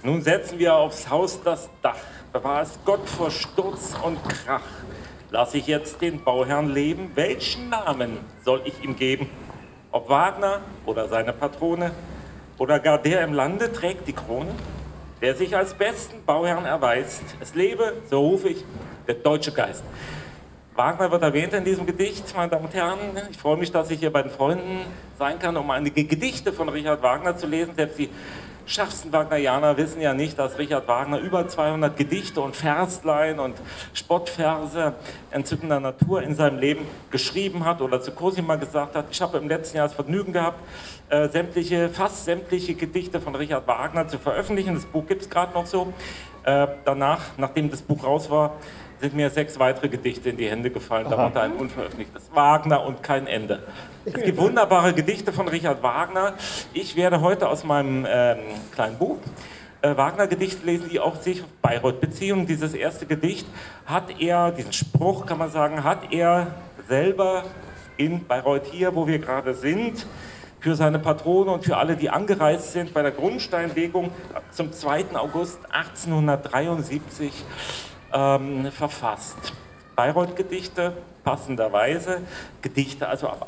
Nun setzen wir aufs Haus das Dach, bewahr es Gott vor Sturz und Krach. Lass ich jetzt den Bauherrn leben, welchen Namen soll ich ihm geben? Ob Wagner oder seine Patrone oder gar der im Lande trägt die Krone? Der sich als besten Bauherrn erweist, es lebe, so rufe ich, der deutsche Geist. Wagner wird erwähnt in diesem Gedicht, meine Damen und Herren. Ich freue mich, dass ich hier bei den Freunden sein kann, um einige Gedichte von Richard Wagner zu lesen. Selbst die schärfsten Wagnerianer wissen ja nicht, dass Richard Wagner über 200 Gedichte und Verslein und Spottverse entzückender Natur in seinem Leben geschrieben hat oder zu Cosima gesagt hat. Ich habe im letzten Jahr das Vergnügen gehabt, fast sämtliche Gedichte von Richard Wagner zu veröffentlichen. Das Buch gibt es gerade noch so. Danach, nachdem das Buch raus war, sind mir 6 weitere Gedichte in die Hände gefallen, darunter ein unveröffentlichtes Wagner und kein Ende. Es gibt wunderbare Gedichte von Richard Wagner. Ich werde heute aus meinem kleinen Buch Wagner-Gedichte lesen, die auch sich auf Bayreuth beziehen. Dieses erste Gedicht hat er, diesen Spruch kann man sagen, hat er selber in Bayreuth hier, wo wir gerade sind, für seine Patrone und für alle, die angereist sind, bei der Grundsteinlegung zum 2. August 1873 verfasst. Bayreuth-Gedichte, passenderweise, Gedichte also ab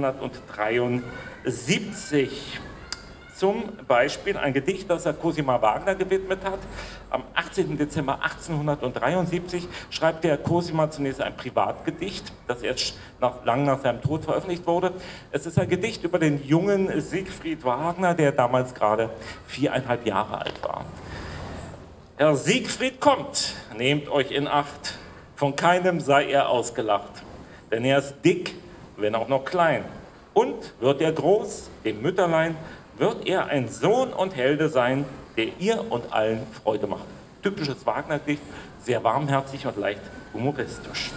1873. Zum Beispiel ein Gedicht, das er Cosima Wagner gewidmet hat. Am 18. Dezember 1873 schreibt der Cosima zunächst ein Privatgedicht, das erst lang nach seinem Tod veröffentlicht wurde. Es ist ein Gedicht über den jungen Siegfried Wagner, der damals gerade 4,5 Jahre alt war. Herr Siegfried kommt, nehmt euch in Acht, von keinem sei er ausgelacht, denn er ist dick, wenn auch noch klein. Und wird er groß, dem Mütterlein, wird er ein Sohn und Helde sein, der ihr und allen Freude macht. Typisches Wagner-Gedicht, sehr warmherzig und leicht humoristisch.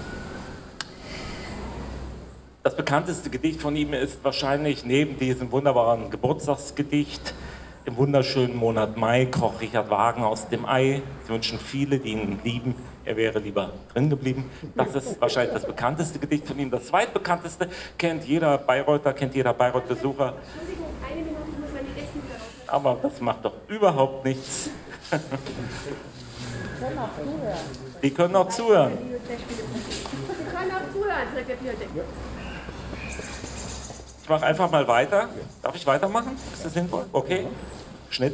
Das bekannteste Gedicht von ihm ist wahrscheinlich neben diesem wunderbaren Geburtstagsgedicht im wunderschönen Monat Mai kroch Richard Wagner aus dem Ei. Sie wünschen viele, die ihn lieben, er wäre lieber drin geblieben. Das ist wahrscheinlich das bekannteste Gedicht von ihm. Das zweitbekannteste kennt jeder Bayreuther, kennt jeder Bayreuth-Besucher. Entschuldigung, eine Minute, ich muss meine Essen wieder raus. Aber das macht doch überhaupt nichts. Die können auch zuhören. Sie können auch zuhören, sagt der Bibliothek. Ich mache einfach mal weiter. Darf ich weitermachen? Ist das sinnvoll? Okay. Schnitt.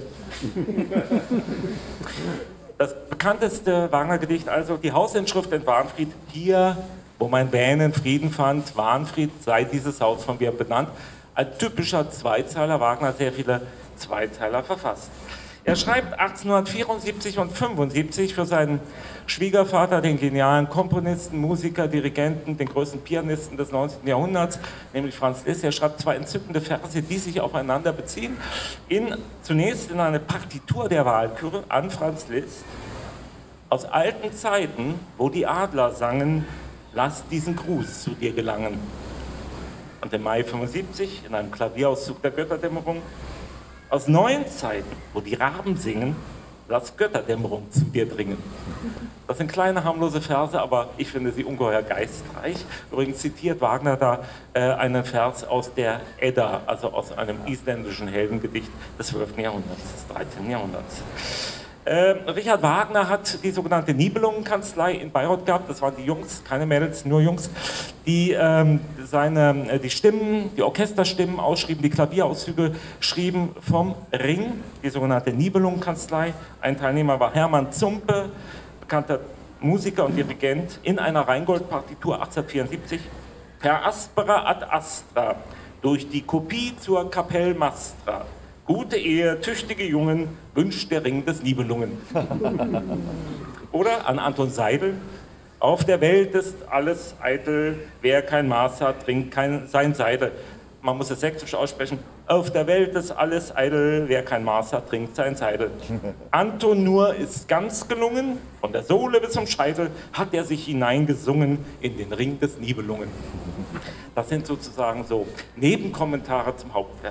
Das bekannteste Wagner-Gedicht, also die Hausinschrift in Wahnfried. Hier, wo mein Wähnen Frieden fand, Wahnfried, sei dieses Haus von mir benannt. Ein typischer Zweizeiler. Wagner hat sehr viele Zweizeiler verfasst. Er schreibt 1874 und 1875 für seinen Schwiegervater, den genialen Komponisten, Musiker, Dirigenten, den größten Pianisten des 19. Jahrhunderts, nämlich Franz Liszt. Er schreibt 2 entzückende Verse, die sich aufeinander beziehen. Zunächst in eine Partitur der Walküre an Franz Liszt. Aus alten Zeiten, wo die Adler sangen, lass diesen Gruß zu dir gelangen. Und im Mai 75 in einem Klavierauszug der Götterdämmerung. Aus neuen Zeiten, wo die Raben singen, lass Götterdämmerung zu dir dringen. Das sind kleine, harmlose Verse, aber ich finde sie ungeheuer geistreich. Übrigens zitiert Wagner da einen Vers aus der Edda, also aus einem isländischen Heldengedicht des 12. Jahrhunderts, des 13. Jahrhunderts. Richard Wagner hat die sogenannte Nibelungenkanzlei in Bayreuth gehabt. Das waren die Jungs, keine Mädels, nur Jungs, die die Stimmen, die Orchesterstimmen ausschrieben, die Klavierauszüge schrieben vom Ring, die sogenannte Nibelungenkanzlei. Ein Teilnehmer war Hermann Zumpe, bekannter Musiker und Dirigent, in einer Rheingold-Partitur 1874. Per aspera ad astra, durch die Kopie zur Kapellmastra. Gute Ehe, tüchtige Jungen, wünscht der Ring des Nibelungen. Oder an Anton Seidel. Auf der Welt ist alles eitel, wer kein Maß hat, trinkt sein Seidel. Man muss es sächsisch aussprechen. Auf der Welt ist alles eitel, wer kein Maß hat, trinkt sein Seidel. Anton nur ist ganz gelungen, von der Sohle bis zum Scheitel hat er sich hineingesungen in den Ring des Nibelungen. Das sind sozusagen so Nebenkommentare zum Hauptwerk.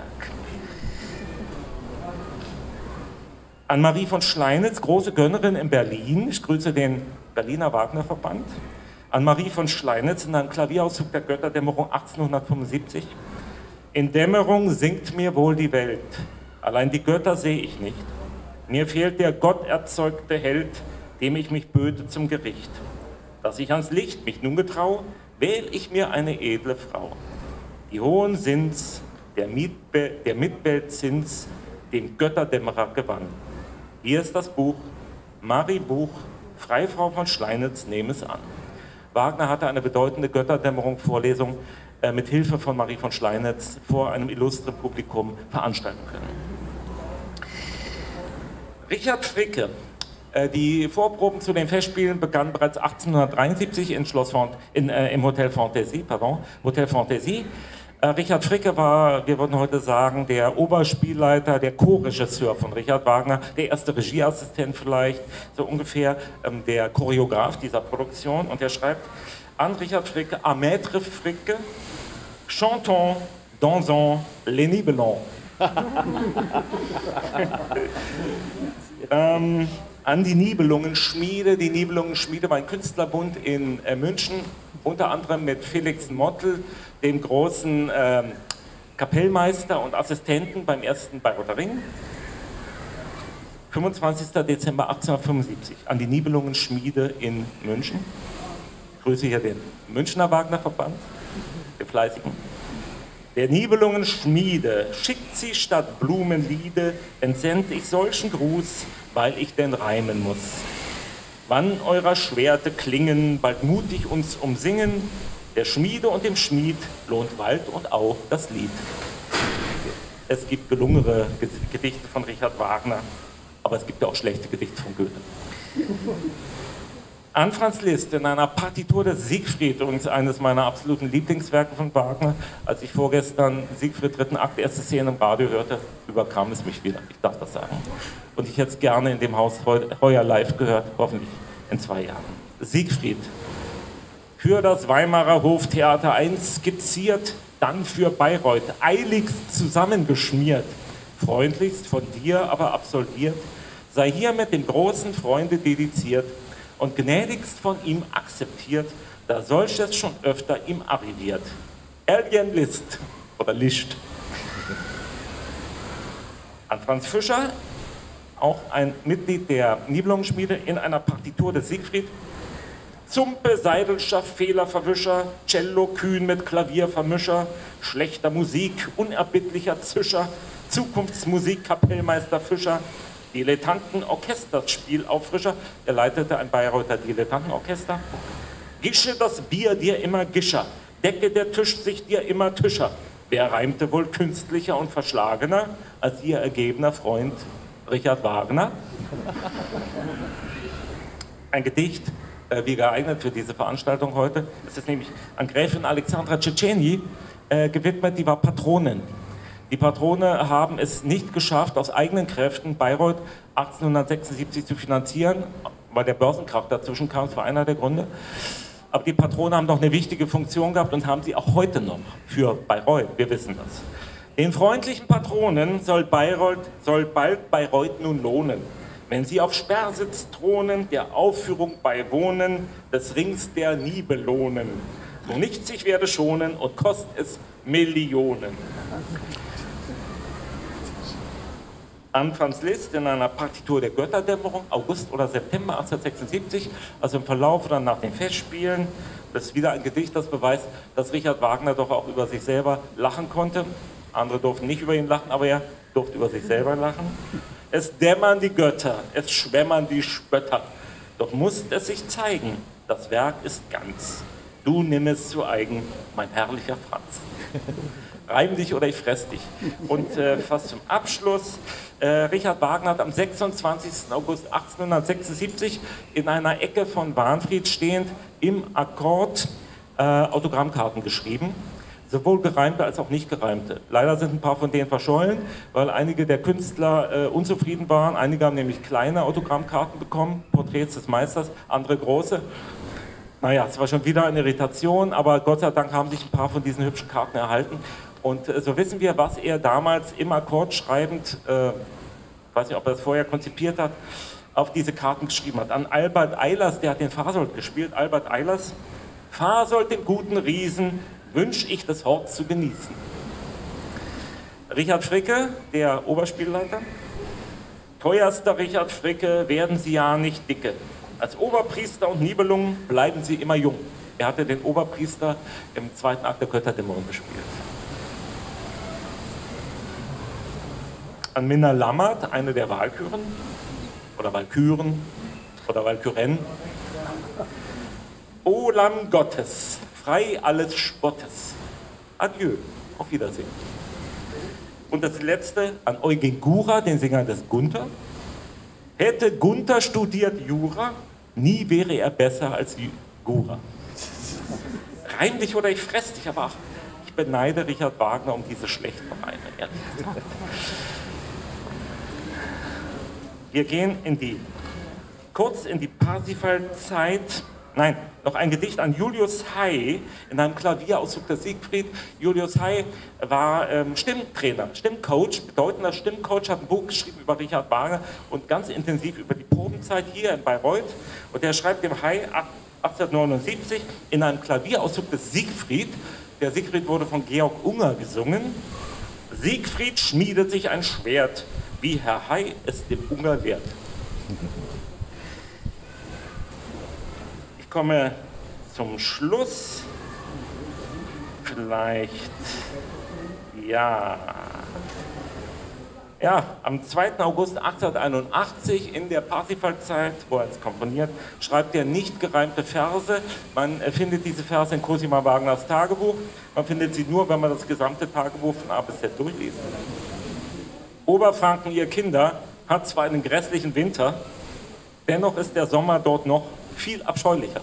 Anne-Marie von Schleinitz, große Gönnerin in Berlin. Ich grüße den Berliner Wagner-Verband. Anne-Marie von Schleinitz in einem Klavierauszug der Götterdämmerung 1875. In Dämmerung singt mir wohl die Welt. Allein die Götter sehe ich nicht. Mir fehlt der gotterzeugte Held, dem ich mich böte zum Gericht. Dass ich ans Licht mich nun getrau, wähl ich mir eine edle Frau. Die hohen Sinns, der Mitweltzins, dem Götterdämmerer gewann. Hier ist das Buch, Marie Buch, Freifrau von Schleinitz, nehm es an. Wagner hatte eine bedeutende Götterdämmerung-Vorlesung mit Hilfe von Marie von Schleinitz vor einem illustren Publikum veranstalten können. Richard Fricke. Die Vorproben zu den Festspielen begannen bereits 1873 im Hotel Fantasie. Hotel Fantasie. Richard Fricke war, wir würden heute sagen, der Oberspielleiter, der Co-Regisseur von Richard Wagner, der erste Regieassistent vielleicht, so ungefähr, der Choreograf dieser Produktion. Und er schreibt an Richard Fricke, à Maître Fricke, chantons, dansons, les Nibelons. An die Nibelungenschmiede. Die Nibelungenschmiede war ein Künstlerbund in München, unter anderem mit Felix Mottl, dem großen Kapellmeister und Assistenten beim ersten Bayreuther Ring. 25. Dezember 1875 an die Nibelungenschmiede in München. Ich grüße hier den Münchner Wagnerverband, der Fleißigen. Der Nibelungenschmiede schickt sie statt Blumenliede, entsend ich solchen Gruß, weil ich denn reimen muss. Wann eurer Schwerte klingen, bald mutig uns umsingen, der Schmiede und dem Schmied lohnt Wald und Au das Lied. Es gibt gelungene Gedichte von Richard Wagner, aber es gibt ja auch schlechte Gedichte von Goethe. An Franz Liszt in einer Partitur des Siegfried, übrigens eines meiner absoluten Lieblingswerke von Wagner. Als ich vorgestern Siegfried 3. Akt, erste Szene im Radio hörte, überkam es mich wieder. Ich darf das sagen. Und ich hätte es gerne in dem Haus heuer live gehört, hoffentlich in 2 Jahren. Siegfried. Für das Weimarer Hoftheater einst skizziert, dann für Bayreuth eiligst zusammengeschmiert, freundlichst von dir aber absolviert, sei hier mit dem großen Freunde dediziert und gnädigst von ihm akzeptiert, da solches schon öfter ihm arriviert. Alien Liszt oder Liszt. An Franz Fischer, auch ein Mitglied der Nibelungenschmiede, in einer Partitur des Siegfried. Zumpe, Seidelscher, Fehlerverwischer, Cello, kühn mit Klaviervermischer, schlechter Musik, unerbittlicher Zischer, Zukunftsmusik, Kapellmeister Fischer, Dilettanten-Orchesterspielauffrischer, er leitete ein Bayreuther Dilettantenorchester. Gische das Bier dir immer Gischer, decke der Tisch sich dir immer Tischer. Wer reimte wohl künstlicher und verschlagener als ihr ergebener Freund Richard Wagner? Ein Gedicht, wie geeignet für diese Veranstaltung heute. Es ist nämlich an Gräfin Alexandra Tschetscheni gewidmet, die war Patronin. Die Patrone haben es nicht geschafft, aus eigenen Kräften Bayreuth 1876 zu finanzieren, weil der Börsenkrach dazwischen kam, das war einer der Gründe. Aber die Patrone haben noch eine wichtige Funktion gehabt und haben sie auch heute noch für Bayreuth, wir wissen das. Den freundlichen Patronen soll bald Bayreuth nun lohnen, wenn sie auf Sperrsitz thronen, der Aufführung beiwohnen, des Rings der Nibelungen. So nichts ich werde schonen und kostet es Millionen. An Franz Liszt in einer Partitur der Götterdämmerung, August oder September 1876, also im Verlauf oder nach den Festspielen. Das ist wieder ein Gedicht, das beweist, dass Richard Wagner doch auch über sich selber lachen konnte. Andere durften nicht über ihn lachen, aber er durfte über sich selber lachen. Es dämmern die Götter, es schwämmern die Spötter, doch muss es sich zeigen, das Werk ist ganz. Du nimm es zu eigen, mein herrlicher Franz. Reim dich oder ich fress dich. Und fast zum Abschluss, Richard Wagner hat am 26. August 1876 in einer Ecke von Wahnfried stehend im Akkord Autogrammkarten geschrieben. Sowohl gereimte als auch nicht gereimte. Leider sind ein paar von denen verschollen, weil einige der Künstler unzufrieden waren. Einige haben nämlich kleine Autogrammkarten bekommen, Porträts des Meisters, andere große. Naja, es war schon wieder eine Irritation, aber Gott sei Dank haben sich ein paar von diesen hübschen Karten erhalten. Und so wissen wir, was er damals im Akkord schreibend, weiß nicht, ob er das vorher konzipiert hat, auf diese Karten geschrieben hat. An Albert Eilers, der hat den Fasold gespielt, Albert Eilers. Fasold, dem guten Riesen, wünsch ich das Hort zu genießen. Richard Fricke, der Oberspielleiter. Teuerster Richard Fricke, werden Sie ja nicht dicke. Als Oberpriester und Nibelungen bleiben Sie immer jung. Er hatte den Oberpriester im zweiten Akt der Götterdämmerung gespielt. An Minna Lammert, eine der Walküren, oder Walküren, oder Walküren. O Lamm Gottes, frei alles Spottes. Adieu, auf Wiedersehen. Und das letzte an Eugen Gura, den Sänger des Gunther. Hätte Gunther studiert Jura, nie wäre er besser als Gura. Reim dich oder ich fress dich, aber ach, ich beneide Richard Wagner um diese schlechten Reime, ehrlich gesagt. Wir gehen kurz in die Parsifal-Zeit. Nein, noch ein Gedicht an Julius Hay in einem Klavierauszug der Siegfried. Julius Hay war Stimmtrainer, Stimmcoach, bedeutender Stimmcoach, hat ein Buch geschrieben über Richard Wagner und ganz intensiv über die Probenzeit hier in Bayreuth. Und er schreibt dem Hay 1879 in einem Klavierauszug des Siegfried. Der Siegfried wurde von Georg Unger gesungen. Siegfried schmiedet sich ein Schwert, wie Herr Hay es dem Unger lehrt. Ich komme zum Schluss. Vielleicht, ja, am 2. August 1881 in der Parsifal-Zeit, wo er es komponiert, schreibt er nicht gereimte Verse. Man findet diese Verse in Cosima Wagners Tagebuch. Man findet sie nur, wenn man das gesamte Tagebuch von A bis Z durchliest. Oberfranken, ihr Kinder, hat zwar einen grässlichen Winter, dennoch ist der Sommer dort noch viel abscheulicher.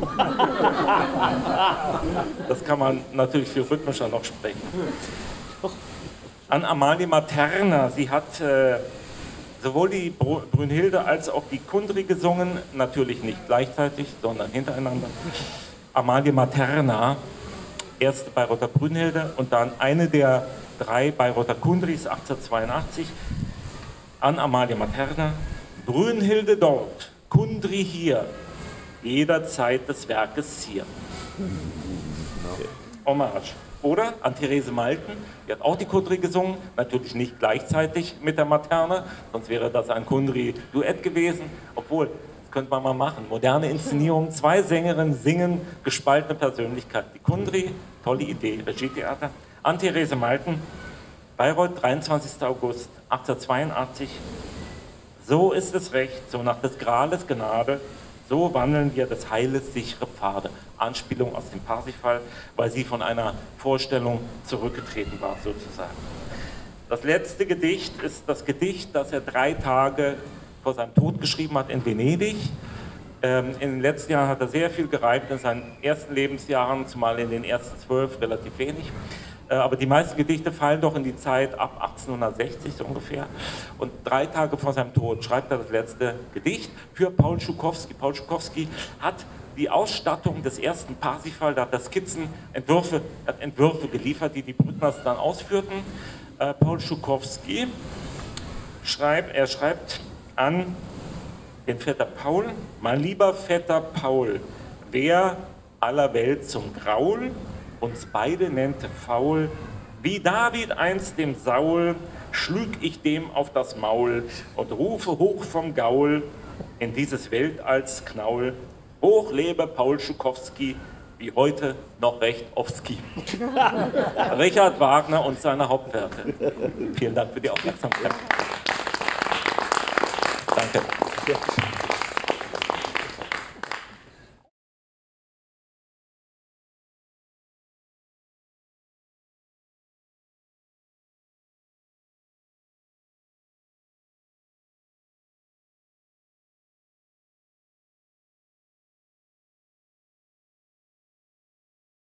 Das kann man natürlich viel rhythmischer noch sprechen. An Amalie Materna, sie hat sowohl die Brünnhilde als auch die Kundry gesungen, natürlich nicht gleichzeitig, sondern hintereinander. Amalie Materna, erste Bayreuther Brünnhilde und dann eine der 3 Bayreuther Kundrys 1882. An Amalie Materna, Brünnhilde dort, Kundry hier, jederzeit des Werkes Zier. Hommage. Oder an Therese Malten, die hat auch die Kundry gesungen, natürlich nicht gleichzeitig mit der Materna, sonst wäre das ein Kundry-Duett gewesen, obwohl, das könnte man mal machen, moderne Inszenierung, 2 Sängerinnen singen, gespaltene Persönlichkeit. Die Kundry, tolle Idee, Regietheater. An Therese Malten, Bayreuth, 23. August 1882. So ist es recht, so nach des Grales Gnade, so wandeln wir des Heiles sichere Pfade. Anspielung aus dem Parsifal, weil sie von einer Vorstellung zurückgetreten war, sozusagen. Das letzte Gedicht ist das Gedicht, das er 3 Tage vor seinem Tod geschrieben hat in Venedig. In den letzten Jahren hat er sehr viel gereimt, in seinen ersten Lebensjahren, zumal in den ersten 12 relativ wenig. Aber die meisten Gedichte fallen doch in die Zeit ab 1860 so ungefähr. Und 3 Tage vor seinem Tod schreibt er das letzte Gedicht für Paul Schukowski. Paul Schukowski hat die Ausstattung des ersten Parsifal, da hat er Skizzen, Entwürfe geliefert, die Brückners dann ausführten. Paul Schukowski schreibt an den Vetter Paul: Mein lieber Vetter Paul, wer aller Welt zum Graul uns beide nennte faul, wie David einst dem Saul, schlüg ich dem auf das Maul und rufe hoch vom Gaul in dieses Weltalls Knaul: Hoch lebe Paul Schukowski, wie heute noch recht Owski. Richard Wagner und seine Hauptwerke. Vielen Dank für die Aufmerksamkeit. Danke.